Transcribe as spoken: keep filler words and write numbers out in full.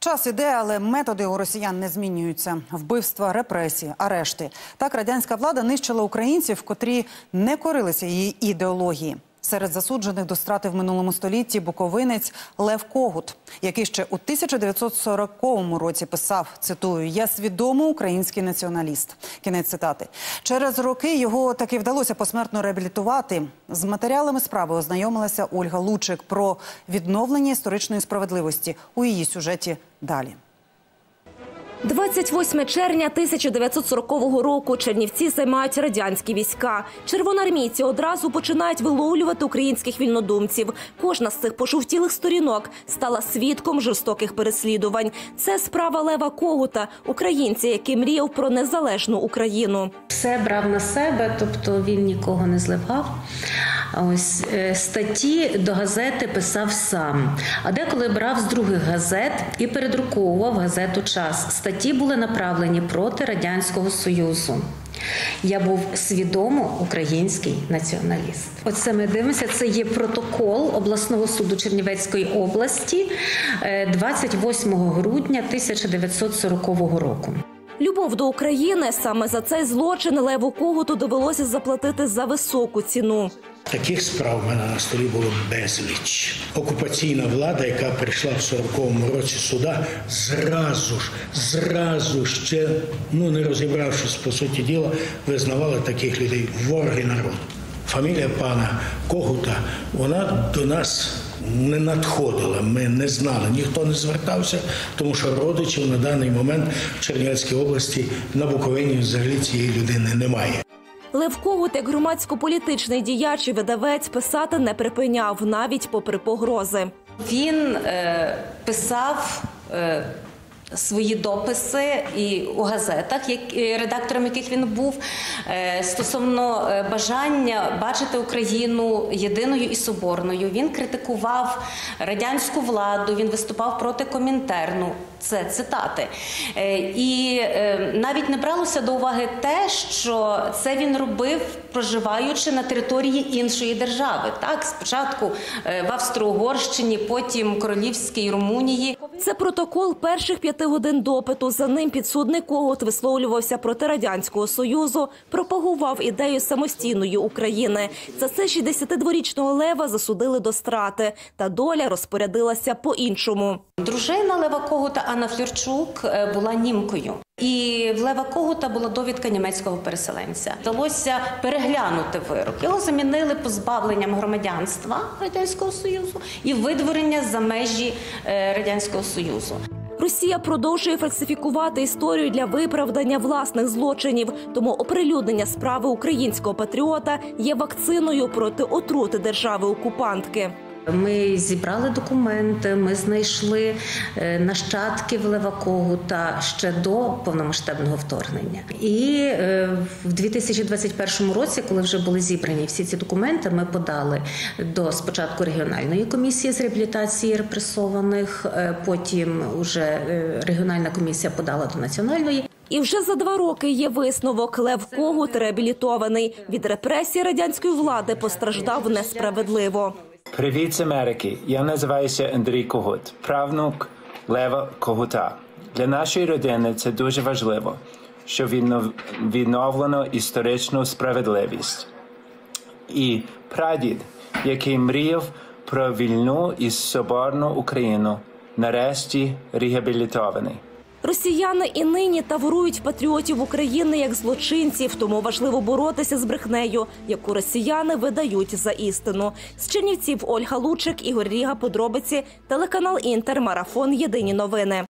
Час іде, але методи у росіян не змінюються. Вбивства, репресії, арешти. Так радянська влада нищила українців, котрі не корилися її ідеології. Серед засуджених до страти в минулому столітті буковинець Лев Когут, який ще у тисяча дев'ятсот сороковому році писав, цитую, «Я свідомо український націоналіст». Кінець цитати. Через роки його таки вдалося посмертно реабілітувати. З матеріалами справи ознайомилася Ольга Лучик про відновлення історичної справедливості у її сюжеті далі. двадцять восьме червня тисяча дев'ятсот сорокового року Чернівці займають радянські війська. Червоноармійці одразу починають виловлювати українських вільнодумців. Кожна з цих пожовтілих сторінок стала свідком жорстоких переслідувань. Це справа Лева Когута, українця, який мріяв про незалежну Україну. Все брав на себе, тобто він нікого не зливав. Ось статті до газети писав сам, а деколи брав з других газет і передруковував газету «Час». Статті були направлені проти Радянського Союзу. Я був свідомо український націоналіст. Оце ми дивимося, це є протокол обласного суду Чернівецької області двадцять восьмого грудня тисяча дев'ятсот сорокового року. Любов до України – саме за цей злочин Леву Когуту довелося заплатити за високу ціну. Таких справ в мене на столі було безліч. Окупаційна влада, яка прийшла в сороковому році сюди, зразу ж, зразу ще, ну не розібравшись по суті діла, визнавала таких людей вороги народу. Фамілія пана Когута, вона до нас не надходила, ми не знали, ніхто не звертався, тому що родичів на даний момент в Чернівецькій області, на Буковині взагалі цієї людини немає. Лев Когут, як громадсько-політичний діяч і видавець, писати не припиняв, навіть попри погрози. Він е, писав е, свої дописи і у газетах, як, редактором яких він був, е, стосовно бажання бачити Україну єдиною і соборною. Він критикував радянську владу, він виступав проти Комінтерну. Це цитати. Е, і е, навіть не бралося до уваги те, що це він робив, проживаючи на території іншої держави. Так, спочатку е, в Австро-Угорщині, потім Королівській Румунії. Це протокол перших п'яти годин допиту. За ним підсудний Когут висловлювався проти Радянського Союзу, пропагував ідею самостійної України. За це шістдесятидворічного Лева засудили до страти, та доля розпорядилася по-іншому. Дружина Лева Когута, Анна Фльорчук, була німкою. І в Лева Когута була довідка німецького переселенця. Вдалося переглянути вирок. Його замінили позбавленням громадянства Радянського Союзу і видворення за межі Радянського Союзу. Росія продовжує фальсифікувати історію для виправдання власних злочинів, тому оприлюднення справи українського патріота є вакциною проти отрути держави-окупантки. Ми зібрали документи, ми знайшли нащадків Лева Когута ще до повномасштабного вторгнення. І в дві тисячі двадцять першому році, коли вже були зібрані всі ці документи, ми подали до спочатку регіональної комісії з реабілітації репресованих, потім уже регіональна комісія подала до національної. І вже за два роки є висновок. Лев Когут реабілітований. Від репресій радянської влади постраждав несправедливо. Привіт з Америки. Я називаюся Андрій Когут, правнук Лева Когута. Для нашої родини це дуже важливо, що відновлено історичну справедливість. І прадід, який мріяв про вільну і соборну Україну, нарешті реабілітований. Росіяни і нині таврують патріотів України як злочинців, тому важливо боротися з брехнею, яку росіяни видають за істину. З Чернівців Ольга Лучик, Ігор Ріга, подробиці, телеканал Інтер, марафон «Єдині новини».